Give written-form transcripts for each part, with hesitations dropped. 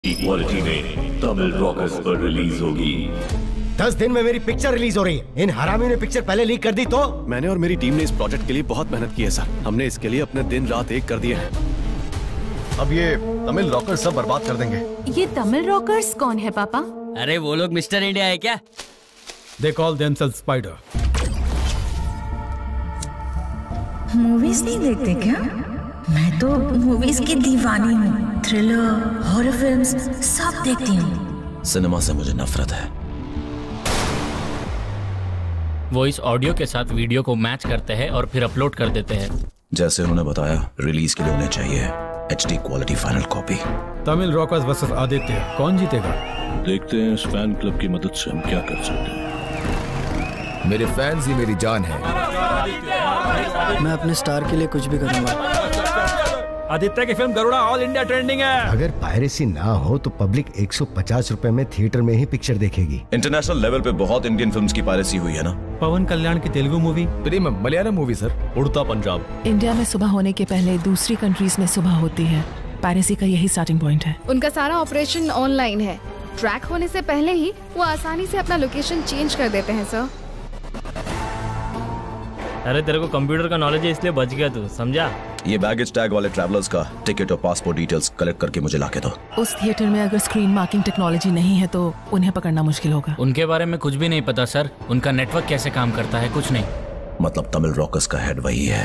Quality में Tamil rockers पर release होगी। 10 दिन में मेरी पिक्चर रिलीज हो रही है। इन हरामियों ने पिक्चर पहले लीक कर दी तो? मैंने और मेरी टीम ने इस प्रोजेक्ट के लिए बहुत मेहनत की है सर। हमने इसके लिए अपने दिन रात एक कर दिए हैं। अब ये तमिल रॉकर्स सब बर्बाद कर देंगे। ये तमिल रॉकर्स कौन है पापा? अरे वो लोग मिस्टर इंडिया है क्या? They call themselves Spider. Movies नहीं देखते क्या? मैं तो मूवीज की दीवानी हूँ। थ्रिलर, हॉरर फिल्म्स सब देखती हूँ। सिनेमा से मुझे नफरत है। वो इस ऑडियो के साथ वीडियो को मैच करते हैं और फिर अपलोड कर देते हैं। जैसे उन्होंने बताया, रिलीज के लिए उन्हें चाहिए HD quality final copy. Tamil rockers versus Aditya, कौन जीतेगा? देखते हैं इस फैन क्लब की मदद से हम क्या कर सकते हैं। मेरे फैंस ही मेरी जान है। मैं अपने स्टार के लिए कुछ भी करूंगा। आदित्य की film Garuda all India trending है। अगर पायरेसी ना हो तो पब्लिक 150 रुपए में थिएटर में ही पिक्चर देखेगी। इंटरनेशनल लेवल पे बहुत इंडियन फिल्म्स की पायरेसी हुई है ना। पवन कल्याण की Telugu movie, Prem Malayalam movie sir, Udta Punjab. India में सुबह होने के पहले दूसरी कंट्रीज में सुबह होती है। पायरेसी का यही स्टार्टिंग पॉइंट है। उनका सारा ऑपरेशन ऑनलाइन है। ट्रैक होने से पहले ही वो आसानी से अपना लोकेशन चेंज कर देते हैं सर। अरे तेरे को कंप्यूटर का नॉलेज है इसलिए बच गया तू, समझा? ये बैगेज टैग वाले ट्रैवलर्स का टिकट और पासपोर्ट डिटेल्स कलेक्ट करके मुझे लाके दो। उस थिएटर में अगर स्क्रीन मार्किंग टेक्नोलॉजी नहीं है तो उन्हें पकड़ना मुश्किल होगा। उनके बारे में कुछ भी नहीं पता सर। उनका नेटवर्क कैसे काम करता है कुछ नहीं। मतलब तमिल रॉकर्स का हेड वही है।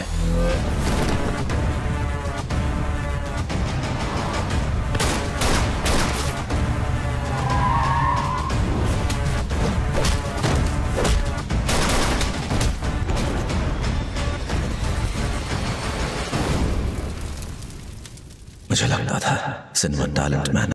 मुझे लगता था सिनेमा टैलेंट मैन